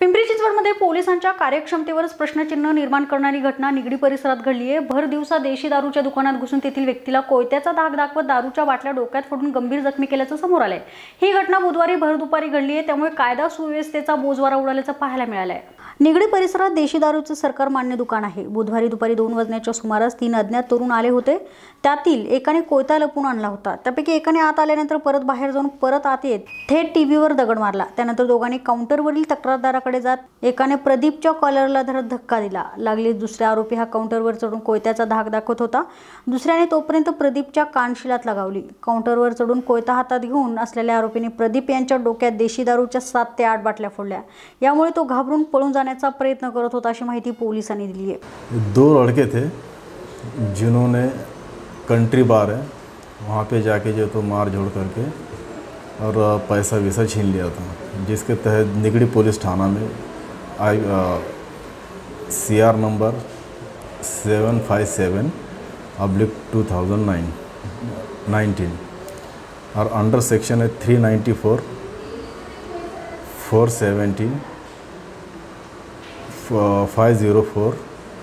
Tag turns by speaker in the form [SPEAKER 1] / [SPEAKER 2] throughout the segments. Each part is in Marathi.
[SPEAKER 1] पिंपरी चिंचवडमध्ये पोलिसांच्या कार्यक्षमतेवरच प्रश्नचिन्ह निर्माण करणारी घटना निगडी परिसरात घडली आहे। भर दिवसा देशी दारूच्या दुकानात घुसून तेथील व्यक्तीला कोयत्याचा धाक दाखवत दारूच्या बाटल्या डोक्यात फोडून गंभीर जखमी केल्याचं समोर आलंय। ही घटना बुधवारी भर दुपारी घडली आहे, त्यामुळे कायदा सुव्यवस्थेचा बोजवारा उडाल्याचं पाहायला मिळालंय। निगडी परिसरात देशी दारूचं सरकार मान्य दुकान आहे। बुधवारी दुपारी 2 वाजण्याच्या सुमारास 3 अज्ञात तरुण आले होते। त्यातील एकाने कोयता लपून आणला होता। त्यापैकी एकाने आत आल्यानंतर परत बाहेर जाऊन परत आत येत थेट टीव्हीवर दगड मारला। त्यानंतर दोघांनी काउंटरवरील तक्रारदाराकडे जात एकाने प्रदीपच्या कॉलरला धरत धक्का दिला। लागलीच दुसरा आरोपी हा काउंटरवर चढून कोयत्याचा धाक दाखवत होता। दुसऱ्याने तोपर्यंत प्रदीपच्या कानशिलात लगावली। काउंटरवर चढून कोयता हातात घेऊन असलेल्या आरोपीने प्रदीप यांच्या डोक्यात देशी दारूच्या 7 ते 8 बाटल्या फोडल्या। यामुळे तो घाबरून पळून जाण्याचा प्रयत्न करत होता, अशी माहिती पोलिसांनी दिली आहे।
[SPEAKER 2] 2 लड़के थे जिन्होंने कंट्री बार है वहाँ पे जाके जो तो मार झोड़ करके और पैसा वैसा छीन लिया था, जिसके तहत निगड़ी पुलिस थाना में CR नंबर 757/2019 और अंडर सेक्शन है 394, 417, 504,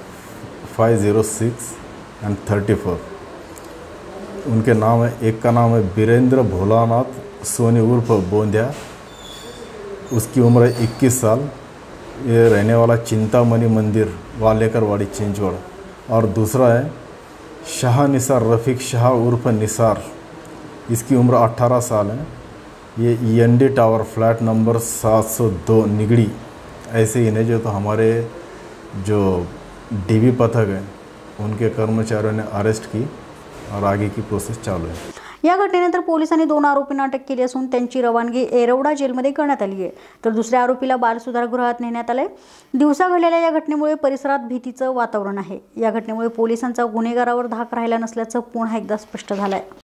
[SPEAKER 2] 506 एंड 34। उनके नाम है, एक का नाम है वीरेंद्र भोलानाथ सोनी उर्फ बोंदिया, उसकी उम्र है 21 साल। ये रहने वाला चिंतामणि मंदिर वालेकरवाड़ी चिंचवड़। और दूसरा है शाह निसार रफ़ीक शाह उर्फ निसार, इसकी उम्र 18 साल है। ये END टावर फ्लैट नंबर 702 निगड़ी। ऐसे इन्हें जो तो हमारे जो DB पथक है उनके कर्मचारियों ने अरेस्ट की और आगे की प्रोसेस चालू है।
[SPEAKER 1] या घटनेनंतर पोलिसांनी 2 आरोपींना अटक केली असून त्यांची रवानगी येरवडा जेलमध्ये करण्यात आली आहे। तर दुसऱ्या आरोपीला बाल सुधारगृहात नेण्यात आले। दिवसा घडलेल्या या घटनेमुळे परिसरात भीतीचं वातावरण आहे। या घटनेमुळे पोलिसांचा गुन्हेगारावर धाक राहिला नसल्याचं पुन्हा एकदा स्पष्ट झालंय।